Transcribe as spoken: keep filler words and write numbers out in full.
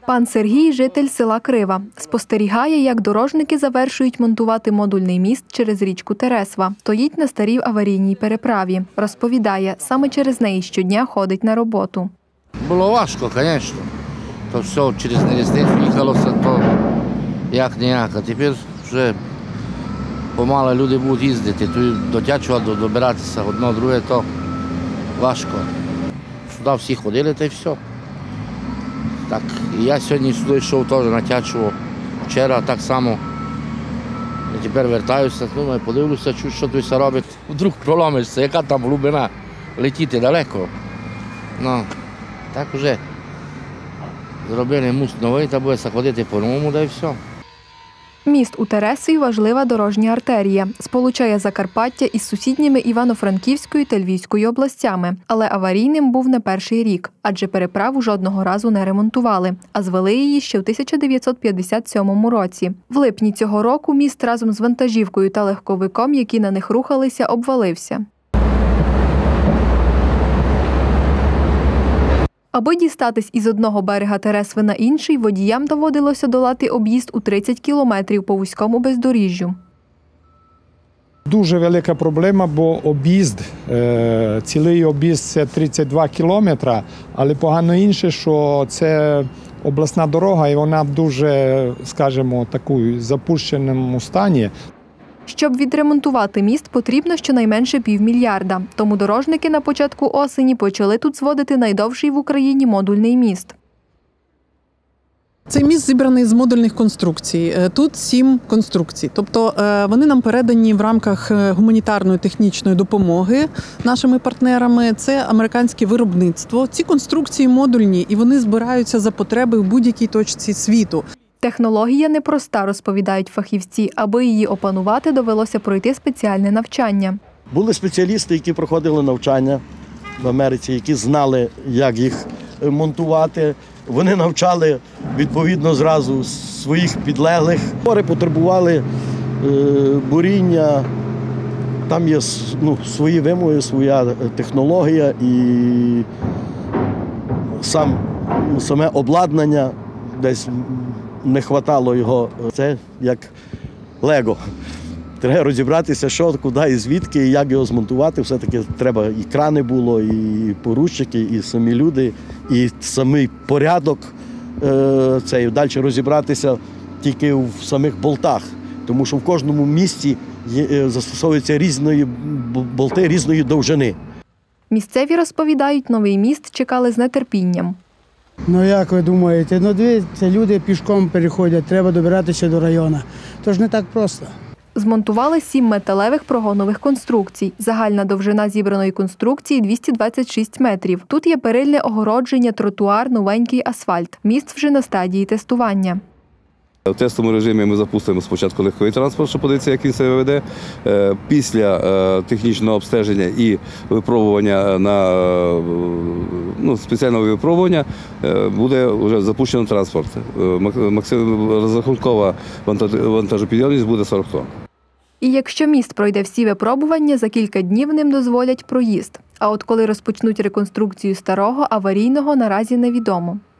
Пан Сергій – житель села Крива. Спостерігає, як дорожники завершують монтувати модульний міст через річку Тересва. Стоїть на старій аварійній переправі. Розповідає, саме через неї щодня ходить на роботу. Було важко, звісно. То все через нерізницю їхалося, то як-ніяк. А тепер вже помало люди будуть їздити. Тут до Тячова добиратися одно, друге, то важко. Сюди всі ходили, та й все. Так, і я сьогодні сюди йшов теж на Тячово. Вчора так само. І тепер вертаюся, думаю, подивлюся, що тут все робить. Вдруг проломишся, яка там глибина, летіти далеко. Ну, так вже зробили муст новий, та буде ходити по-новому, да і все. Міст у Тересві – важлива дорожня артерія. Сполучає Закарпаття із сусідніми Івано-Франківською та Львівською областями. Але аварійним був не перший рік, адже переправу жодного разу не ремонтували, а звели її ще в тисяча дев'ятсот п'ятдесят сьомому році. В липні цього року міст разом з вантажівкою та легковиком, які на них рухалися, обвалився. Аби дістатись із одного берега Тересви на інший, водіям доводилося долати об'їзд у тридцять кілометрів по вузькому бездоріжжю. Дуже велика проблема, бо об'їзд, цілий об'їзд – це тридцять два кілометри, але погано інше, що це обласна дорога і вона в дуже, скажімо, такому запущеному стані. Щоб відремонтувати міст, потрібно щонайменше півмільярда. Тому дорожники на початку осені почали тут зводити найдовший в Україні модульний міст. Цей міст зібраний з модульних конструкцій. Тут сім конструкцій. Тобто вони нам передані в рамках гуманітарної технічної допомоги нашими партнерами. Це американське виробництво. Ці конструкції модульні і вони збираються за потреби в будь-якій точці світу. Технологія непроста, розповідають фахівці. Аби її опанувати, довелося пройти спеціальне навчання. Були спеціалісти, які проходили навчання в Америці, які знали, як їх монтувати. Вони навчали, відповідно, зразу своїх підлеглих. Пори потребували е, буріння, там є ну, свої вимоги, своя технологія і сам, саме обладнання десь не вистачало його. Це як лего. Треба розібратися, що, куди і звідки, і як його змонтувати. Все-таки треба і крани було, і поручики, і самі люди, і самий порядок. Це, далі розібратися тільки в самих болтах, тому що в кожному місці застосовуються різні болти різної довжини. Місцеві розповідають, новий міст чекали з нетерпінням. Ну як ви думаєте, ну дивіться, люди пішком переходять, треба добиратися до району. Тож не так просто. Змонтували сім металевих прогонових конструкцій. Загальна довжина зібраної конструкції – двісті двадцять шість метрів. Тут є перильне огородження, тротуар, новенький асфальт. Міст вже на стадії тестування. В тестовому режимі ми запустимо спочатку легковий транспорт, щоб подивитися, як він себе веде. Після технічного обстеження і випробування на ну, спеціального випробування буде вже запущено транспорт. Розрахункова вантажопідйомність буде сорок тонн. І якщо міст пройде всі випробування, за кілька днів ним дозволять проїзд. А от коли розпочнуть реконструкцію старого, аварійного, наразі невідомо.